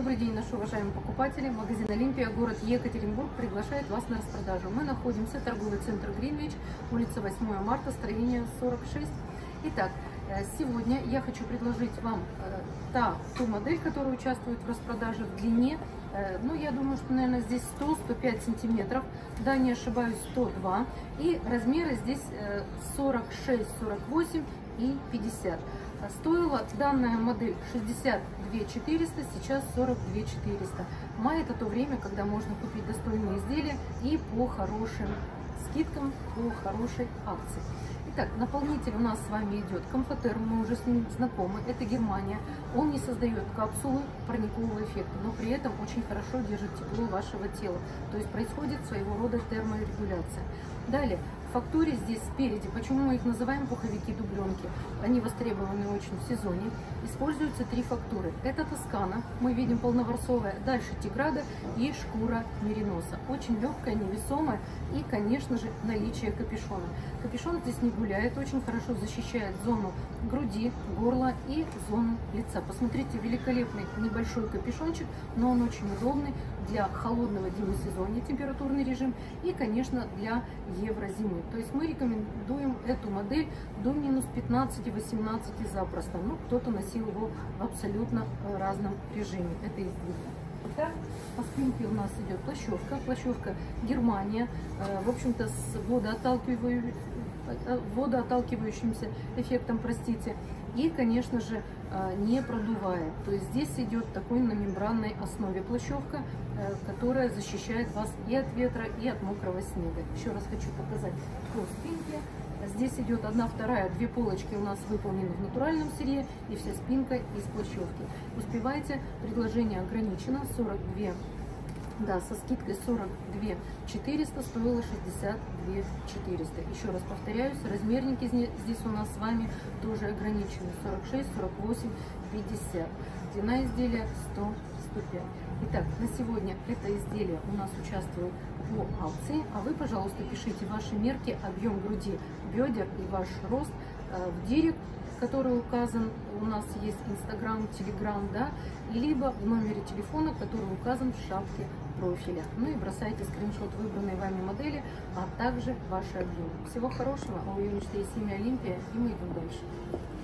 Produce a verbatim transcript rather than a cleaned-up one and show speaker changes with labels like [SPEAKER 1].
[SPEAKER 1] Добрый день, наши уважаемые покупатели. Магазин Олимпия, город Екатеринбург, приглашает вас на распродажу. Мы находимся в торговый центр Гринвич, улица восьмое марта, строение сорок шесть. Итак, сегодня я хочу предложить вам та, ту модель, которая участвует в распродаже в длине. Ну, я думаю, что, наверное, здесь сто — сто пять сантиметров. Да, не ошибаюсь, сто два. И размеры здесь сорок шесть — сорок восемь и пятьдесят. Стоила данная модель шестьдесят две тысячи четыреста, сейчас сорок две тысячи четыреста. Май — это то время, когда можно купить достойные изделия и по хорошим скидкам, по хорошей акции. Итак, наполнитель у нас с вами идет Комфотерм, мы уже с ним знакомы, это Германия. Он не создает капсулы парникового эффекта, но при этом очень хорошо держит тепло вашего тела. То есть происходит своего рода терморегуляция. Далее, в фактуре здесь спереди, почему мы их называем пуховики-дубленки, они востребованы очень в сезоне, используются три фактуры. Это Тоскана, мы видим полноворсовая, дальше Тиграда и шкура мериноса. Очень легкая, невесомая и, конечно же, наличие капюшона. Капюшон здесь не гуляет, очень хорошо защищает зону груди, горла и зону лица. Посмотрите, великолепный небольшой капюшончик, но он очень удобный для холодного демисезонья, температурный режим, и, конечно, для еврозимы. То есть мы рекомендуем эту модель до минус пятнадцати-восемнадцати запросто. Ну, кто-то носил его в абсолютно разном режиме. Это изделие. Итак, по спинке у нас идет плащевка. Плащевка Германия. В общем-то, с водоотталкивающим, водоотталкивающимся эффектом, простите. И, конечно же, не продувает. То есть здесь идет такой на мембранной основе плащевка, которая защищает вас и от ветра, и от мокрого снега. Еще раз хочу показать по спинке. Здесь идет одна вторая, две полочки у нас выполнены в натуральном сырье, и вся спинка из плащевки. Успевайте, предложение ограничено, сорок две. Да, со скидкой сорок две тысячи четыреста, стоило шестьдесят две тысячи четыреста. Еще раз повторяюсь, размерники здесь у нас с вами тоже ограничены. сорок шесть, сорок восемь, пятьдесят. Длина изделия сто — сто пять. Итак, на сегодня это изделие у нас участвует по акции. А вы, пожалуйста, пишите ваши мерки, объем груди, бедер и ваш рост в директ, который указан, у нас есть Инстаграм, Телеграм, да, либо в номере телефона, который указан в шапке профиля. Ну и бросайте скриншот выбранной вами модели, а также ваши объемы. Всего хорошего, а у Юничтей семья Олимпия, и мы идем дальше.